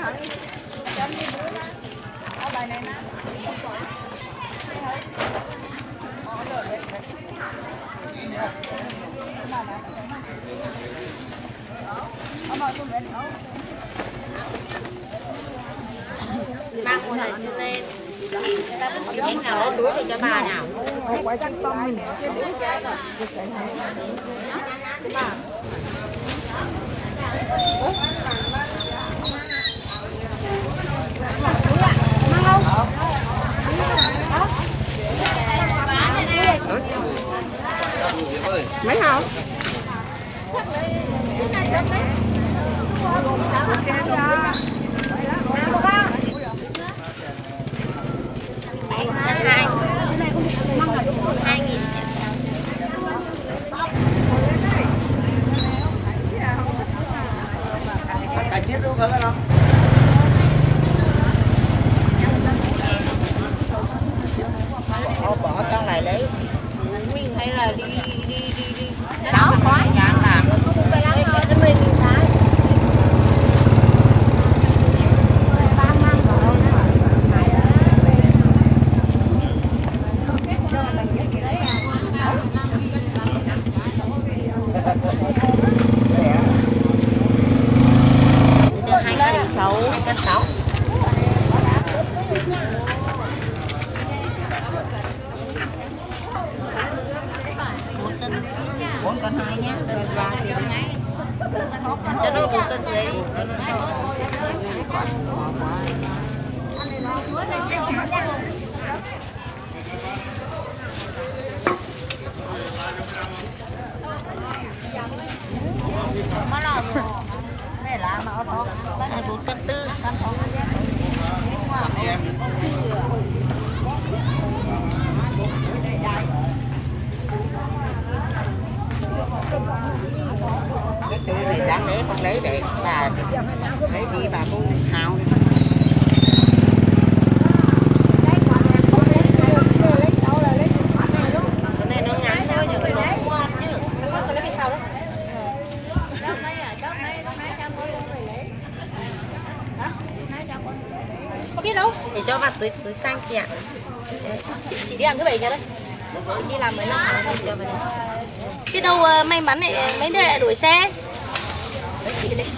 Mang một này cho lên. Ta cũng có miếng nào túi thì cho bà nào. Quả trắng tôm mình nè. Mang không? Mấy hào? Cái chiếc đúng không không? Bỏ cho lại lấy mình hay là đi đó khói nhà làm cho mình thái hai cân sáu bốn cân hai nhé, ba thì cho nó một cân dưới cho nó này 4 cân tư. Cái tư này đáng lẽ con lấy để bà lấy đi bà cũng hào. Cái này nó ngắn thôi nhưng mà nó cũng ngon chứ. Nó lấy phía sau đó. Có biết đâu. Để cho vào túi xanh kìa. Chị đi làm thứ bảy nhá đấy. Chị đi làm mấy năm tháng không cho vào đây. Biết đâu may mắn lại mấy đứa lại đuổi xe. Đấy chị đi.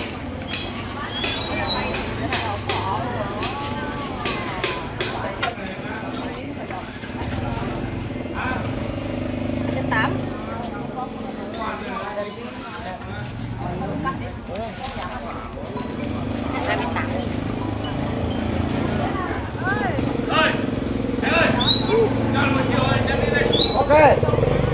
Đến 8. Ok.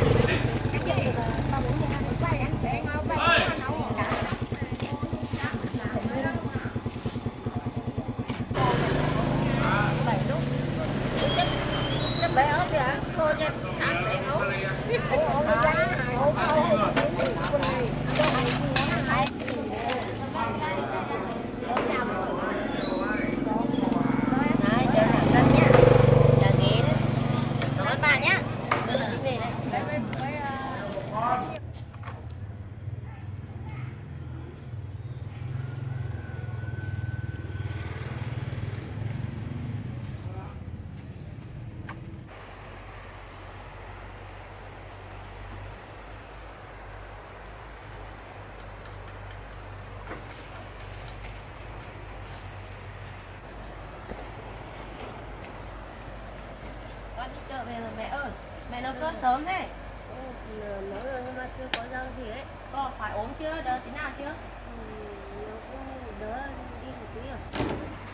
Về rồi mẹ ơi, mẹ nấu cơm sớm thế. Nấu rồi nhưng mà chưa có rau gì ấy. Có phải ốm chưa, đỡ tí nào chưa? Nó cũng đỡ đi một tí rồi.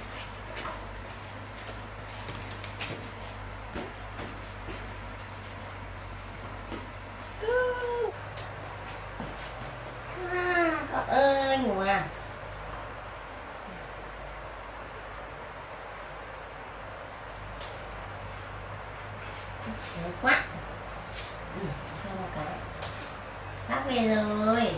Cậu ơi ngủ à? Được quá. Cho một cái. Bác về rồi.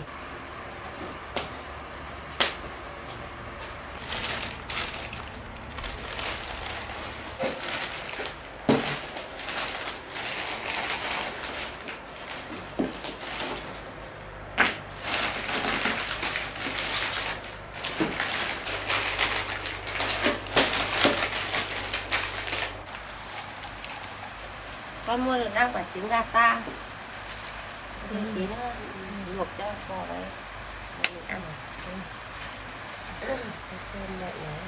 Con mua được 5 quả trứng gà ta. Tí nữa luộc cho bò đấy. Mình ăn. Cơm lại nữa.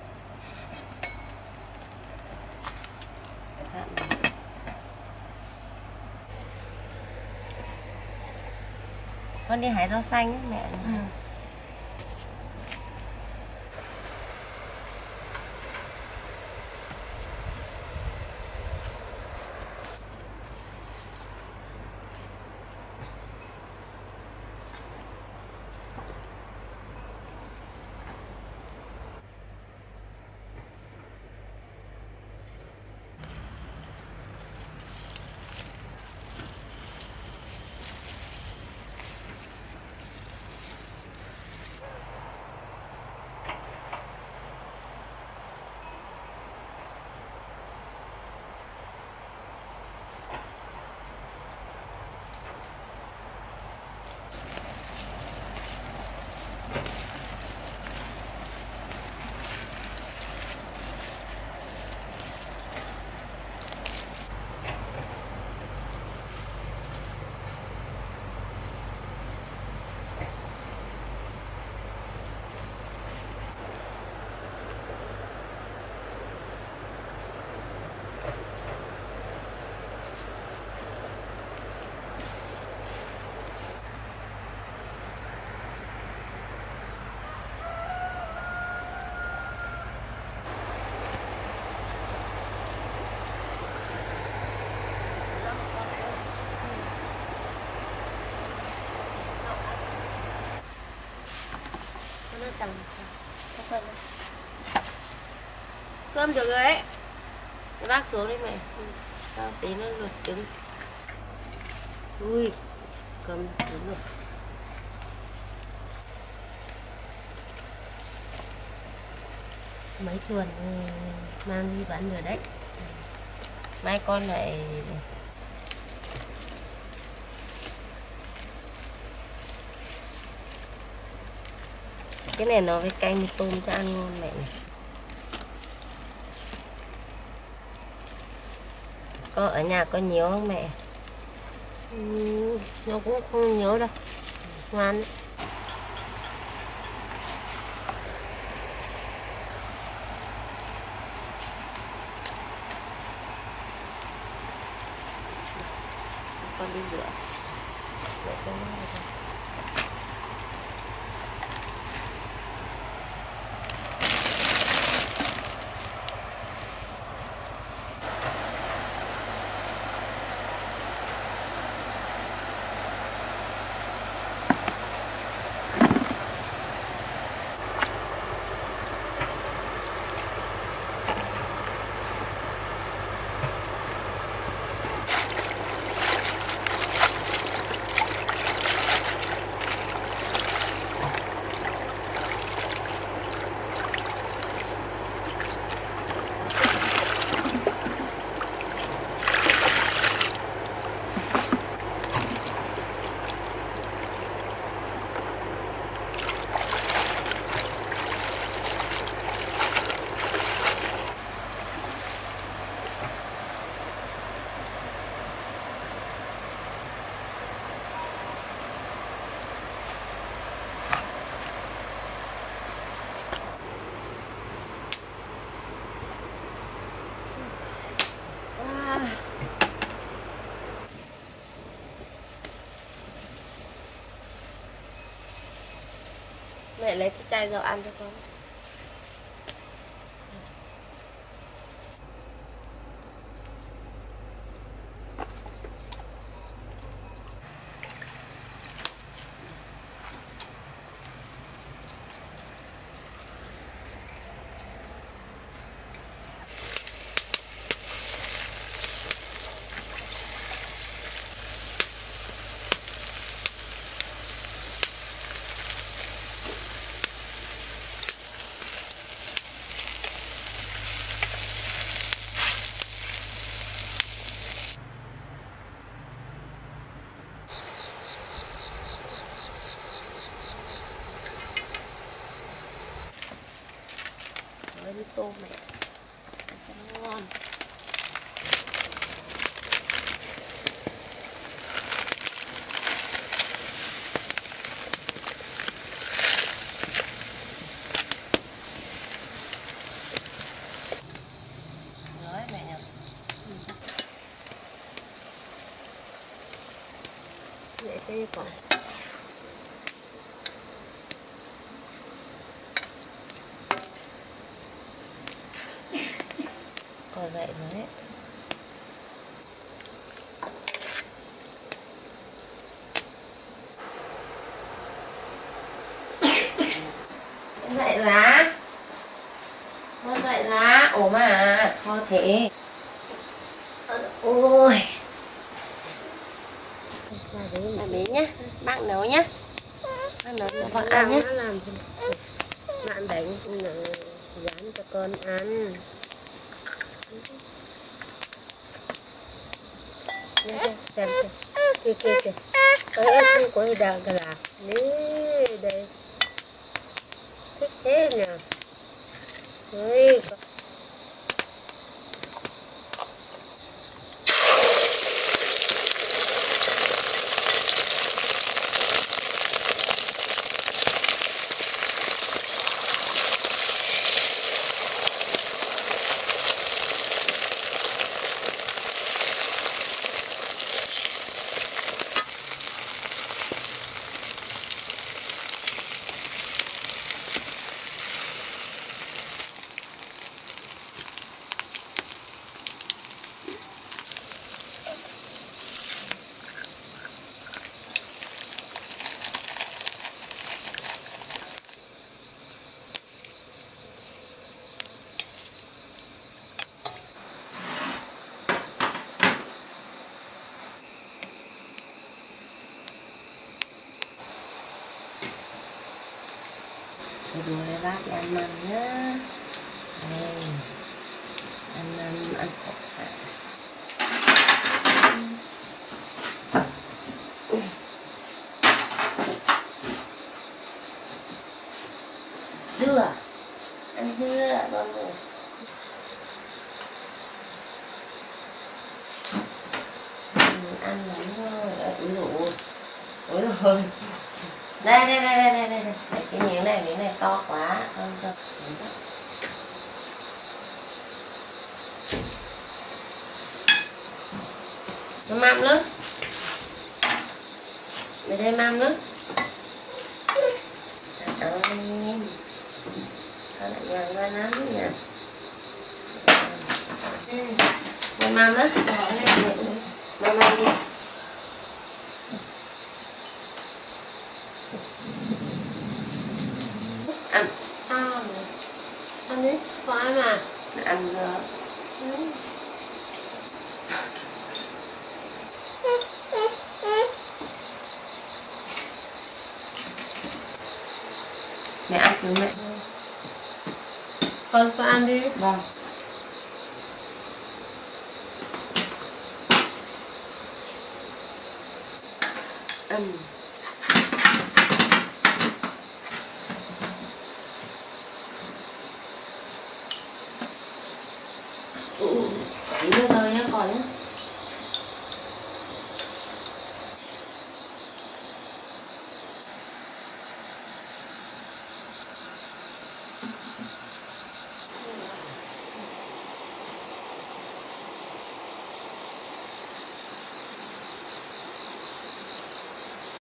Con đi hái rau xanh ấy, mẹ. Cơm được rồi đấy. Cái bác xuống đi mẹ. Sao tí nó luộc trứng. Ui, cơm trứng rồi. Mấy tuần mang đi bán rồi đấy. Mai con lại cái này nó với canh tôm cho ăn ngon mẹ này. Có ở nhà có nhiều không mẹ? Nó cũng không nhớ đâu. Ngoan đấy. Con đi rửa. Rửa cho nó này. Mẹ lấy cái chai rau ăn cho con. Với tôm này ăn cho nó ngon. Đây còn Còn vậy rồi đấy. Dậy lá. Con dậy lá. Ủa mà. Thôi thế. Ôi. Làm bé nhá. Bác nấu nhá. Bác nấu cho con ăn nhá. nó làm bạn đánh dán cho con ăn. Xem kìa kìa em không có đào cả là đây đây thích thế nhỉ. Ôi Đùa với bác để ăn mặn nhá. Đây. Ăn ăn khổ. Dưa. Ăn dưa con ơi. Ăn lắm thôi. Úi dồi. Úi dồi. Đây. Cái miếng này to quá. Không cho. Nó mắm lắm. Để đây mắm lắm. Sao ơi. Con lại nhàng qua lắm nhỉ. Đây mắm á. Mắm đi. Ăn. ăn đi khoai mà Ăn dưa. Mẹ ăn cùng mẹ. con ăn đi. Vâng. Ăn. Tí nữa rồi nhá, còn nhá.